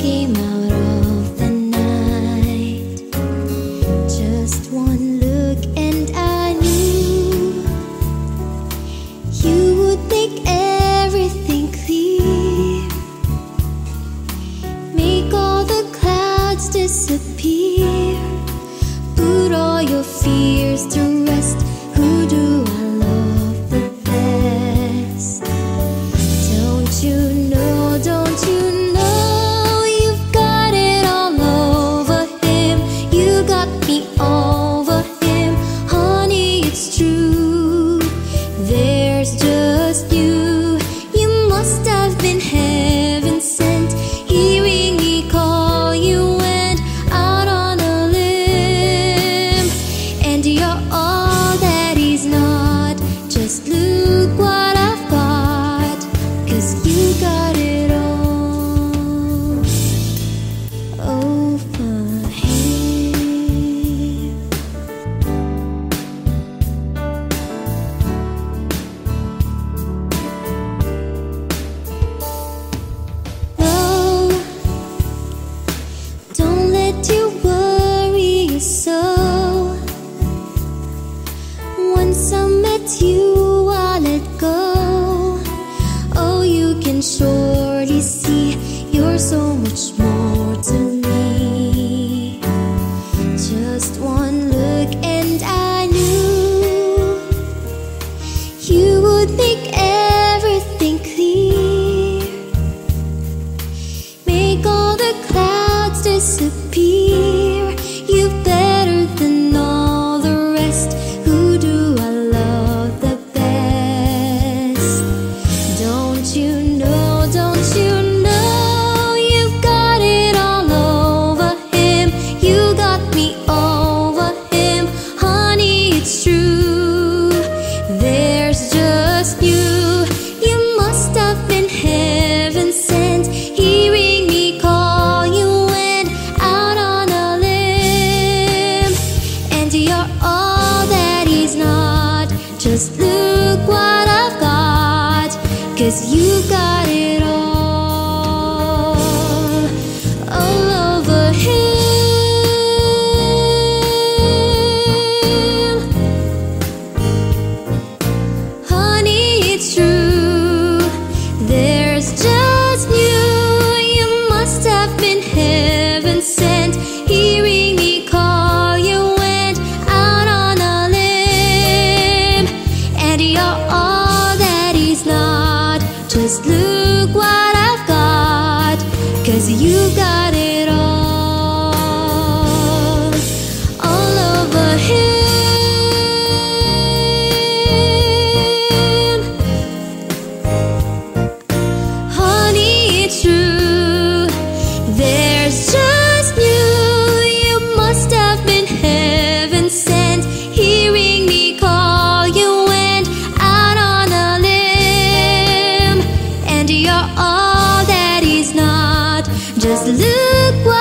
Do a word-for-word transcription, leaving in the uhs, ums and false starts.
came out of the night. Just one look and I knew you would make everything clear, make all the clouds disappear, put all your fears to rest. Who do I love the best? Don't you know, don't you know, you've got it all over him. You got me over him, honey, it's true. There's just you. You must have been heaven sent. Hearing me call, you went out on a limb, and you're all that he's not. Just look what I've got, 'cause you got it all over him. No, don't let you worry your soul. Once I met you, I let go. Oh, you can surely see you're so much more to me. Just one look and I knew you would make everything clear, make all the clouds disappear. You're better than all the rest. Who do I love the best? Don't you know, don't you know, you've got it all over him. You got me over him, honey, it's true. There's just you. You must have been heaven sent. Hearing me call, you went out on a limb, and you're all that he's not. Just look what I've got, 'cause you got it all, all over him. Honey, it's true. There's just you. You must have been heaven sent. Hearing me call, you went out on a limb, and you're all that he's not. Just look what I've got, 'cause you got it all, all over him. Honey, it's true. There's just you. You must have been heaven sent. Hearing me call, you went out on a limb, and you're all that he's not. Just look what